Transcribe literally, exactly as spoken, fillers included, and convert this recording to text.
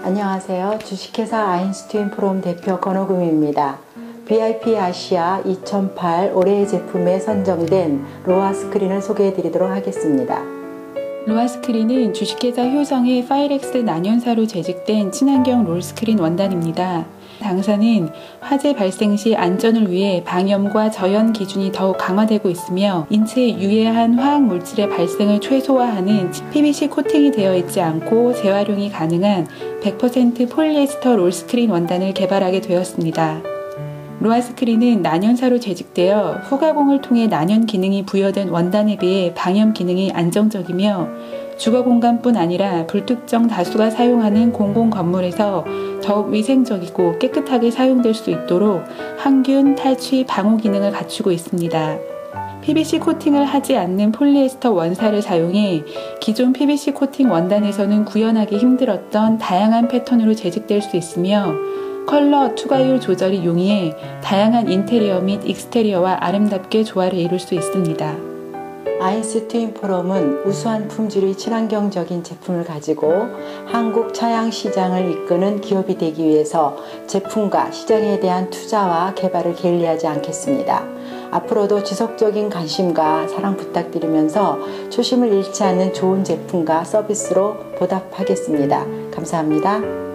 안녕하세요. 주식회사 아인슈타인프롬 대표 권호금입니다. 브이아이피 아시아 이천팔 올해의 제품에 선정된 로아 스크린을 소개해 드리도록 하겠습니다. 로아 스크린은 주식회사 효성의 파이렉스 난연사로 제작된 친환경 롤스크린 원단입니다. 당사는 화재 발생 시 안전을 위해 방염과 저연 기준이 더욱 강화되고 있으며 인체에 유해한 화학 물질의 발생을 최소화하는 피비씨 코팅이 되어 있지 않고 재활용이 가능한 백 퍼센트 폴리에스터 롤스크린 원단을 개발하게 되었습니다. 로아 스크린은 난연사로 제작되어 후가공을 통해 난연 기능이 부여된 원단에 비해 방염 기능이 안정적이며 주거 공간뿐 아니라 불특정 다수가 사용하는 공공 건물에서 더욱 위생적이고 깨끗하게 사용될 수 있도록 항균, 탈취, 방호 기능을 갖추고 있습니다. 피비씨 코팅을 하지 않는 폴리에스터 원사를 사용해 기존 피비씨 코팅 원단에서는 구현하기 힘들었던 다양한 패턴으로 제작될 수 있으며 컬러, 투과율 조절이 용이해 다양한 인테리어 및 익스테리어와 아름답게 조화를 이룰 수 있습니다. 아인슈타인프롬은 우수한 품질의 친환경적인 제품을 가지고 한국 차양 시장을 이끄는 기업이 되기 위해서 제품과 시장에 대한 투자와 개발을 게을리하지 않겠습니다. 앞으로도 지속적인 관심과 사랑 부탁드리면서 초심을 잃지 않는 좋은 제품과 서비스로 보답하겠습니다. 감사합니다.